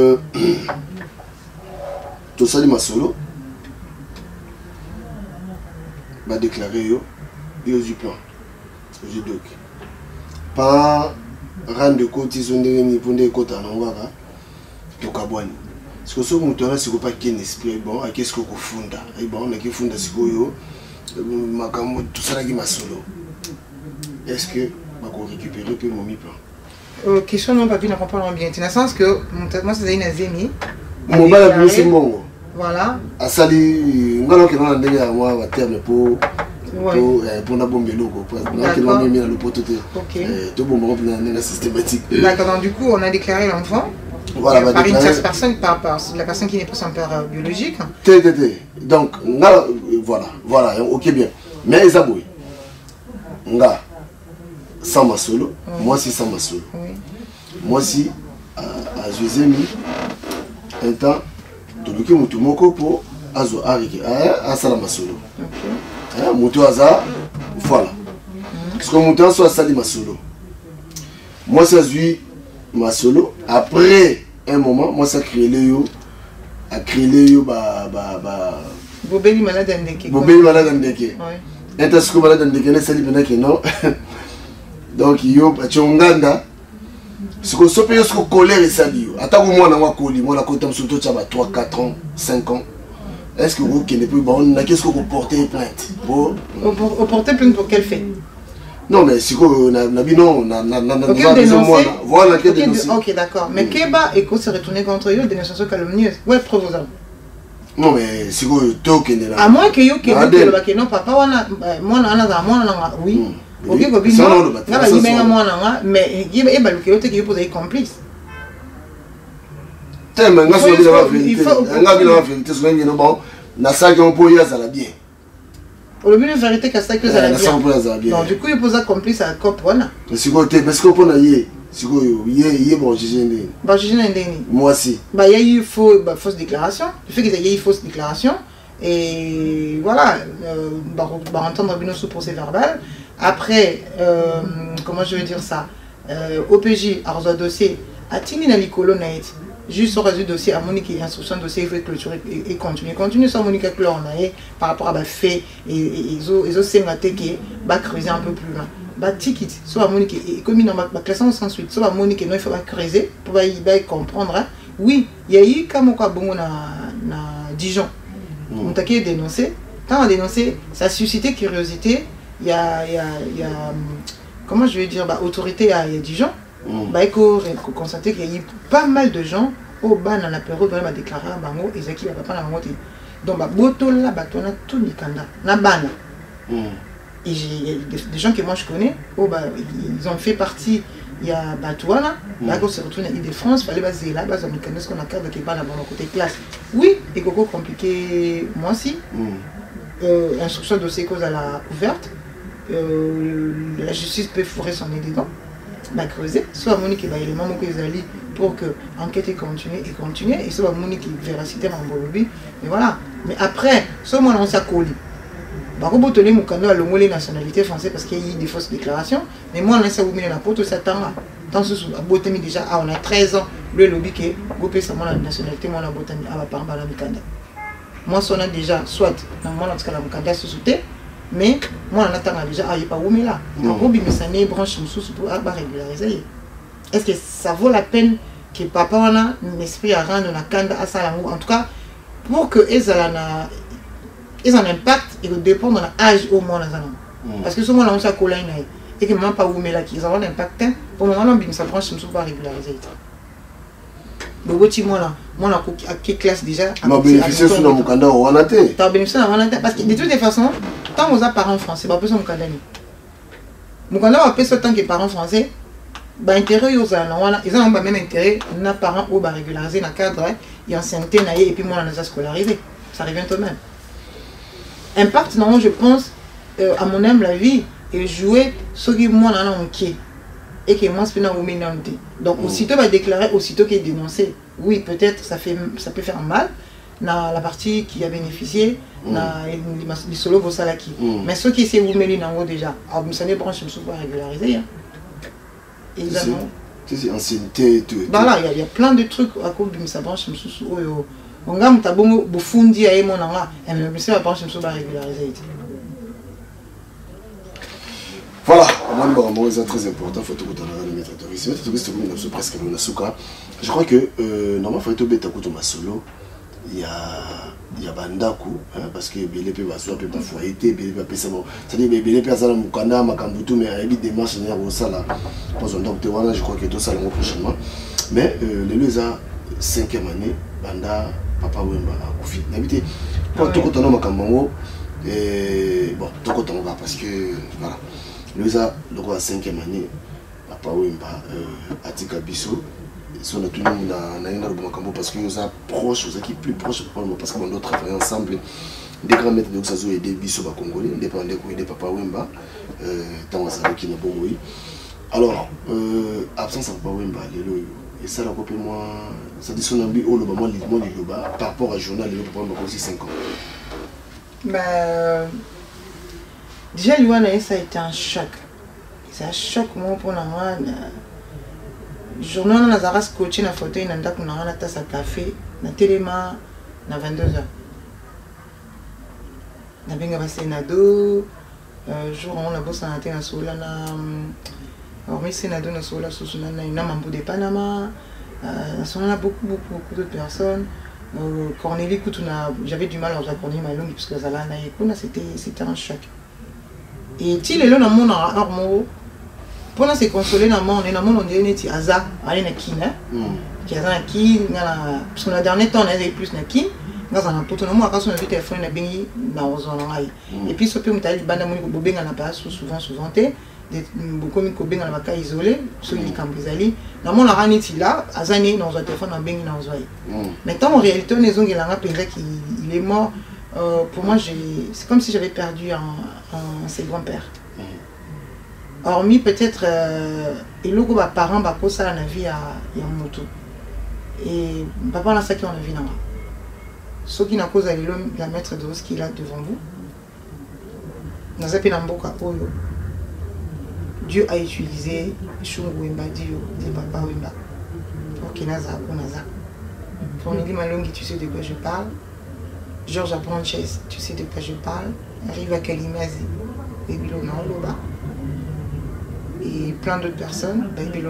tout ça, ma solo, bah déclarer yo du plan, du doc, pas rendre compte ils ont des niveaux de côté en Ouaga donc à Boani parce que ce moteur c'est pas qu'un esprit bon à qu'est-ce qu'on fonde et bon on a qui fonde ce yo makamo tout ça là qui m'a solo est-ce que va récupérer peu mon plan question non pas bien comprendre bien dans le sens que moi c'est une azemi mon bal c'est bon Voilà. Asali, on va faire un terme pour la bombe de logo. Systématique. D'accord, donc du coup, on a déclaré l'enfant. Voilà, par une tierce personne, par la personne qui n'est pas son père biologique. Donc, voilà, ok bien. Mais Ezaboui, sans ma solo, moi aussi sans ma solo. Moi aussi, à Jésus, un temps, tout le monde moko pour Azo Ariki, à Salama solo. Moutou Aza, voilà. Parce que mon temps soit sali ma solo. Moi, ça suis ma solo. Après un moment, moi, ça crée le yo. A créé le yo, Bobeli malade ndeke. Bobeli malade ndeke. Oui. Et est-ce que malade ndeke n'est sali benaki non? Donc, yo, Chonganda. Ce que ce pays, ce que colère et sali yo. Attends, moi, on a coli. Moi, la côte de surtout, tu as 3, 4 ans, 5 ans. Est-ce que vous qui n'êtes plus bon, qu'est-ce que vous portez plainte pour porter plainte pour quel fait? Non, mais si vous n'avez non, voilà, ok, d'accord. Mais Keba et se retourner contre eux, dénonciation calomnieuse. Ouais, preuve aux hommes. Non, mais si vous toquez là. À moins que yo que non, papa, moi, oui. Ok, copine, mais il y a des choses qui complice. Il faut le mieux vérité que ça que ça la bien. Donc du coup il pose un complice à cop voilà. Si côté parce que pour na yé, si ko yé bon jugé ndeni. Bah jugé ndeni. Moi aussi. Bah il y a eu fausse déclaration. Le fait qu'il y ait eu fausse déclaration et voilà bah entendre bien sous procès verbal. Après comment je vais dire ça OPJ a reçu dossier à Tini na likolo naït. Juste sur le dossier, à Monique, l'instruction de dossier, il faut clôturer et continuer. Continue sur Monique par rapport à fait et ils ont sématé qui va creuser un peu plus loin. Bah ticket, soit Monique et comme dans ma classement ensuite, soit Monique non il faut creuser pour comprendre. Hein. Oui, il y a eu comme quoi bon na Dijon. On t'a dénoncé. Quand on a dénoncé, ça a suscité curiosité. Il y a comment je vais dire autorité à Dijon. Il faut constater qu'il y a eu pas mal de gens au bas dans l'apéro qui ont déclaré à Bango et qui n'ont pas la moitié. Donc, il y a tout Nikanda. Et j'ai des gens que moi je connais, ils ont fait partie, il y a Batouana, là on se retrouve en Ile-de-France, il fallait baser là, baser ce qu'on a fait avec les balles dans côté classe. Oui, et Coco compliqué, moi aussi. Instruction de dossier cause à la ouverte, la justice peut fourrer son nez dedans. Creuser, soit Monique et les mamans qui allaient pour que l'enquête continue, et soit Monique véracité dans le lobby, mais voilà. Mais après, soit moi on s'est collé. Robotoler mon canot à l'homo nationalité française parce qu'il y a eu des fausses déclarations, mais moi on a ça vous met la porte ça temps là. Tant ce botami déjà on a 13 ans le lobby qui gopé ça mon nationalité moi la botami à par bala mikanda. Moi on a déjà soit dans mon cas la mikanda sous-souté. Mais moi, on attend déjà, il n'y a pas où mais là. Donc, on branche pour régulariser. Est-ce que ça vaut la peine que papa on a un esprit à rendre la canda à ça en tout cas, pour que ils aient un impact et que dépendre de l'âge au moins. Parce que ce moment-là, on s'est collé et que même pas où mais là, qu'ils ont un impact, pour le moment, on branche pour régulariser. Le petit moi là à quelle classe déjà ma bénéficier sur mon candidat on a été tu as bénéficié parce que de toutes les façons tant aux parents français pas besoin mon candidat mon candidat a fait tant que parents français bah intérêt aux ils ont même intérêt na parents au régulariser dans cadre et ancienneté et puis moi on les a scolarisés ça revient tout de même impact non je pense à mon âme la vie et jouer ce qui moi là on qui et que moi c'est dans une minorité. Donc aussitôt va déclarer, aussitôt qu'il est dénoncé, oui peut-être ça peut faire mal dans la partie qui a bénéficié dans les solo bosalaki. Mais ceux qui essaient de vous mêler en haut déjà, vous savez branche me pas régulariser. Évidemment. C'est ancienneté. Voilà, il y a plein de trucs à cause de sa branche me sous on gagne ta bon bofundi à mon anga et me c'est la branche me pas régulariser. Voilà, c'est très important. Je crois que normalement, il faut que solo. Il y a Bandaku, parce que BLP va soit pas foyer, BLP va ça. C'est-à-dire BLP a ça dans Mukanda, Makambutu, mais il y a des démarches au sala. Pour un docteur, je crois que tout ça le mois prochainement. Mais les 5e année, Banda papa Wemba akufi nabité pour tout côté na makambo et bon tout côté on va parce que voilà nous a le 5e année papa Wemba atika biso son tout na na makambo parce que nous a proche aux équipes plus proches parce qu'on doit travailler ensemble des grands maîtres de Xazo et des biso ba congolais indépendant de papa Wemba dans sa qui na bomoui alors absence de papa Wemba lelo et ça la copie moi ça dit son ambi au loba moi par rapport à journal le papa Wemba aussi 5 ans. Bah déjà Luana ça a été un choc. C'est un choc moi pour moi. Journal na zaras coaché na fauteuil na ndako na na tasse à café na téléma na 22h. Na benga ba senado jour on a bossé na tena sola na hormis senado na sola susuna na mambo de Panama on a beaucoup d'autres personnes. Cornélie j'avais du mal à dire Cornélie Malongi parce que ça là c'était un choc. Et il est là dans mon armoire pour se consoler dans mon on dirait que Aza allez na kina qui a na ki parce que la dernière temps on avait plus na ki dans un tout le monde quand on a vu téléphone na bengi na ozona ngai et puis ce peut me tali banda mo ko benga na pas souvent beaucoup de benga na baka isolé ceux qui cambizali na mon arani ti là azani dans un téléphone na bengi na ozoi maintenant en réalité on est là qu'il est mort pour moi c'est comme si j'avais perdu un ses grands-pères. Hormis peut-être et le groupe parents bah ça la vie à moto et papa là ça qui on a vu là ce qui n'a cause à la maître de ce qu'il a devant vous dans un pays d'amboka Dieu a utilisé Shungu Wemba Dio dit papa Wemba ok naza pour Nelly Malongi tu sais de quoi je parle Georges Abranches tu sais de quoi je parle arrive à Kalimazi et Bilona Loba et plein d'autres personnes,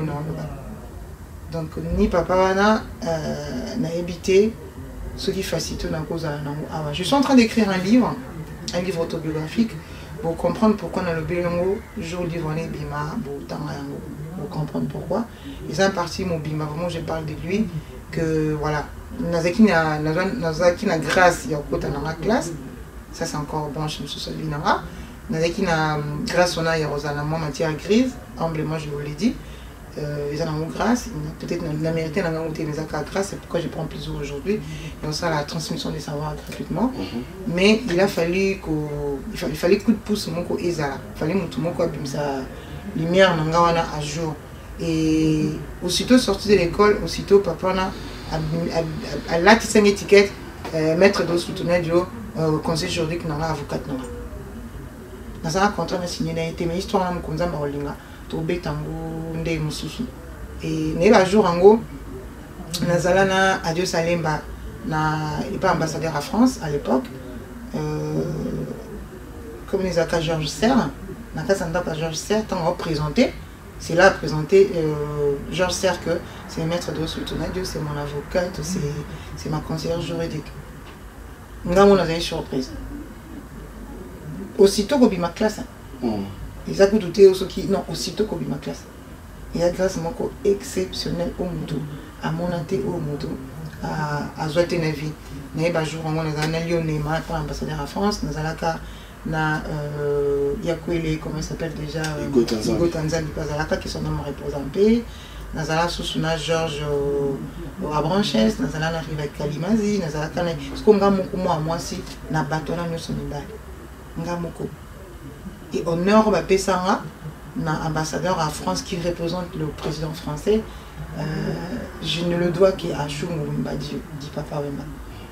donc ni papa wana n'a habité ce qui facilite la cause à je suis en train d'écrire un livre autobiographique pour comprendre pourquoi dans le Bélango jour livre bima pour comprendre pourquoi et c'est un parti mon bima vraiment je parle de lui que voilà nazaki na grâce il y a côté dans la classe ça c'est encore bon je me suis sauvé nara nazaki na grâce on a il y a Rosanna matière grise humblement je vous l'ai dit ils en ont grâce peut-être la mérité n'a pas monté les accords grâce c'est pourquoi je prends plus aujourd'hui et on sera la transmission des savoirs gratuitement mais il a fallu il fallait coup de pouce moko ezala il fallait mutu moko abimsa lumière nangawana à jour et aussitôt sorti de l'école aussitôt papa na a latissé une étiquette maître de soutenir du conseil juridique nanga avocat nanga dans un contrat na signé na été mais histoire na mukonza maolinga to betango nde mususu et ne la jour ango nazala na Adieu Salemba na il pas ambassadeur à France à l'époque comme les accords Georges Serre na kasanda ka Georges Serre tant représenté c'est là présenté Georges Serre que c'est maître de soutenir Dieu c'est mon avocate c'est ma conseillère juridique nga mon avait une surprise aussitôt que ma classe ils ont douté aussi qui non aussitôt que ma classe il y a grâce à moi exceptionnel au moto à mon anté au moto à Zoate Navi n'est pas jour on a un allié Neymar pour ambassadeur à France nous allons na Yakwele comment il s'appelle déjà Hugo Tanzani pas à la qui sont dans mon représenté nazala susuna Georges Abranches nazala arrive avec Kalimazi nazala kana ce qu'on gagne moi si na batona nous sommes ngamoko et honneur ba pesanga na ambassadeur à France qui représente le président français je ne le dois qu'à Shungu Wemba dit papa Wemba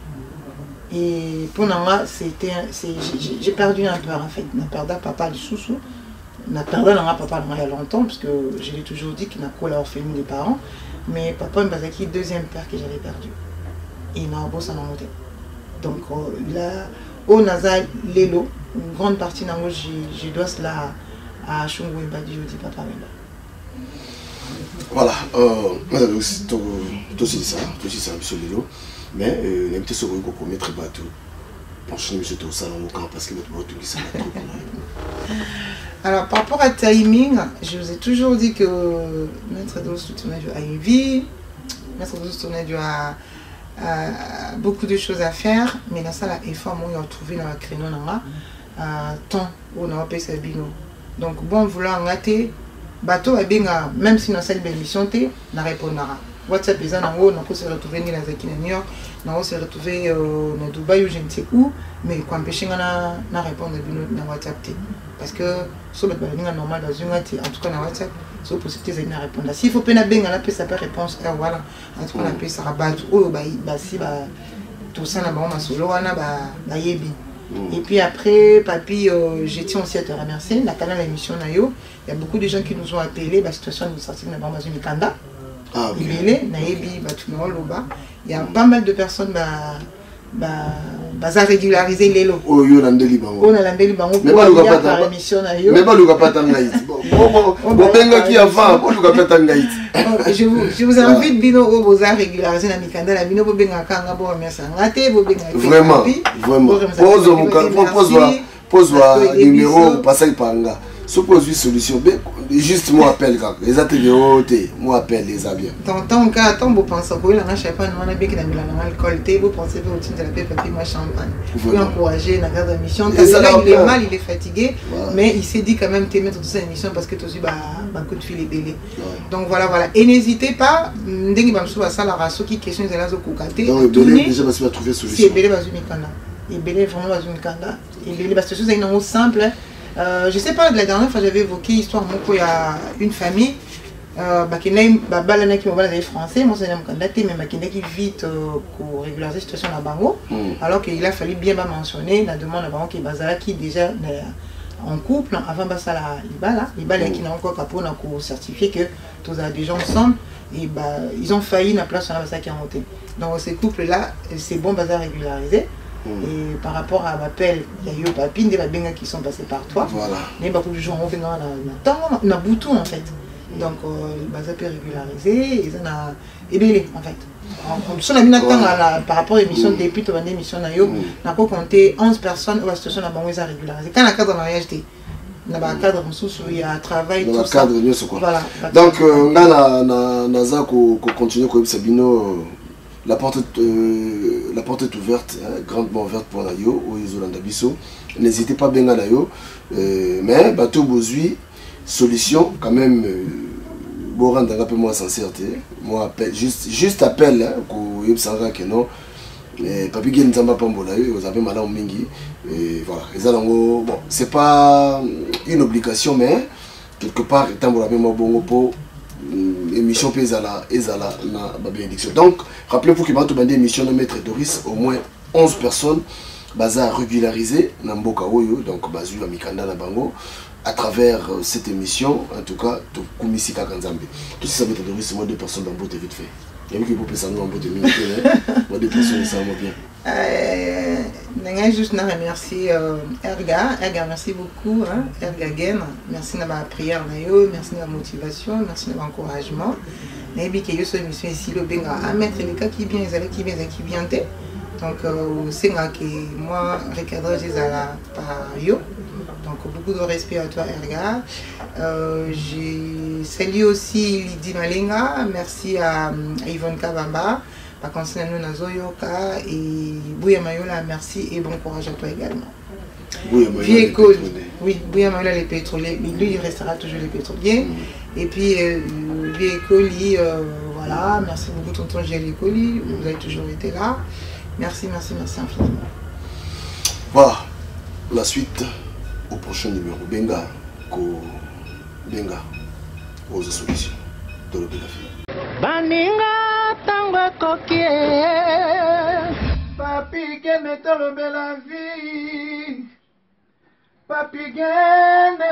et pour moi c'était j'ai perdu un peu en fait n'a perdu papa du sous n'a perdu un papa il y a longtemps parce que je l'ai toujours dit qu'il n'a qu'à l'orpheline des parents mais papa Wemba c'est le deuxième père que j'avais perdu et il n'a pas ça donc là au Nazal Lelo une grande partie d'ango je dois cela à Shungu Wemba dit papa Wemba. Voilà, tout ça absolument. Mais l'invité se voit qu'on met très bateau. Franchement, monsieur au salon au camp parce que notre bateau ça trop. Alors par rapport à timing, je vous ai toujours dit que Maître Dos tournait à une vie, Maître Dos tournait à beaucoup de choses à faire, mais dans ça, là, effort, moi, on a trouvé dans la créneau, temps où on a fait ça bino. Donc, bon, vouloir rater, bateau, même si on a cette belle mission, on répondra. WhatsApp, les gens, on a se retrouver dans New York, on a se retrouver dans Dubaï ou je ne sais où, mais quand empêcher on répondre dans WhatsApp. Parce que, si on est normal dans une en tout cas dans WhatsApp, c'est possible de répondre. S'il faut pas ça peut réponse, voilà. En tout cas, on appelle ça rabat, tout ça, on a solo, on a yebi. Et puis après, papy, je tiens aussi à te remercier. Dans la émission, il y a beaucoup de gens qui nous ont appelés, la situation administrative dans le Mikanda. Il y a pas mal de personnes qui régulariser les lots. On a landé Libango. Mais pas le émission. Mais pas le je vous invite Bino au régulariser la Mikanda. La Bino vraiment, pose le numéro, passage par là. Suppose une solution, juste moi appelle quand les ateliers, moi appelle les avions. Dans ton cas, tant vous pensez que la champagne, on a bien qu'il a mis l'alcool, vous pensez que vous avez fait papier, moi champagne. Vous encourager dans la émission. Il est mal, il est fatigué, mais il s'est dit quand même te mettre toute cette émission parce que tu as eu un coup de fil et délai. Donc voilà. Et n'hésitez pas, dès que vous avez ça, la race qui question de la Zokukate. Donc, déjà, vous avez trouvé solution. C'est Belé Bazumikanda. Et Belé vraiment Bazumikanda. Et Belé, parce que c'est une chose simple. Je ne sais pas, la dernière fois j'avais évoqué l'histoire où il y a une famille qui est français, moi c'est un candidat, mais qui vite pour régulariser la situation à Bango, alors qu'il a fallu bien mentionner la demande à Bango qui est déjà en couple avant Libala qui n'a encore pas pour certifier que tous les des gens ensemble et ils ont failli la place sur la qui a monté. Donc ces couples là c'est bon bazar régularisé. Et par rapport à l'appel, il y a eu papine des babingas qui sont passés par toi. Voilà. Mais beaucoup de gens ont fait dans Boutou en fait. Donc le bazar peut régulariser et ça a ébélé en fait. On a mis par rapport à l'émission depuis tu as une émission on a compté 11 personnes où la situation a été régularisée. Quand la cadre de mariage était dans le cadre il y a un travail dans le cadre de quoi. Voilà. Donc on a continuer comme Sabino. La porte est ouverte, grandement ouverte pour la yo, au Yolanda Bisso. N'hésitez pas bien à la yo. Mais bateau bozui, solution quand même. Bon, rendre un peu moins sincérité. Moi appel, juste appel pour Yobsanga que non. Papi Gen Zamba Pambola, vous avez mal en mingi. Voilà. Bon, c'est pas une obligation, mais quelque part, tant que vous bon pour émission Ezala na bénédiction. Donc, rappelez-vous que dans une émission de Maître Doris, au moins 11 personnes bazar régularisées dans Mboka Oyo, donc Bazu Amikanda na Bango, à travers cette émission, en tout cas, tout Kumisika Kanzambe. Tout ça, Maître Doris, c'est moi 2 personnes dans Mbote vite fait. Il y a qui vous pensez en Mbote minute, moi 2 personnes, ça va bien. Je juste remercier Erga, merci beaucoup, Erga Gen, merci de ma prière, merci de la motivation, merci de l'encouragement. Nabi que yo mission ici le benga à mettre les cas qui bien qui bien donc c'est que moi recadrage par yo. Donc beaucoup de respect à toi Erga. J'ai salué aussi Lydie Malenga, merci à Yvonne Kabamba. Par contre, nous Nazoyoka et Bouya Mayola, merci et bon courage à toi également. Bouya Mayola, les pétroliers, lui il restera toujours les pétroliers. Et puis Vieux voilà, merci beaucoup tonton Gélie Coli, vous avez toujours été là. Merci infiniment. Voilà, la suite au prochain numéro. Benga, aux solutions de la vie. Baninga tango kokie Papi Gene tolobe la vie. Papi Gene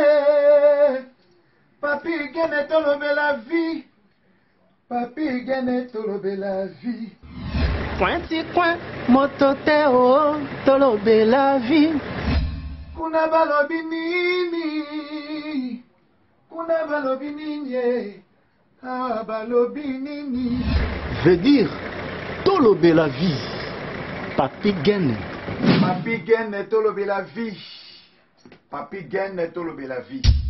tolobe la vie. Papi Gene tolobe la vie. Pointi coin motote o tolobe la vie. Kuna balobi nini ah balobi nini veut dire tolobe la vie. Papi Gene tolobe la vie. Papi Gene tolobe la vie.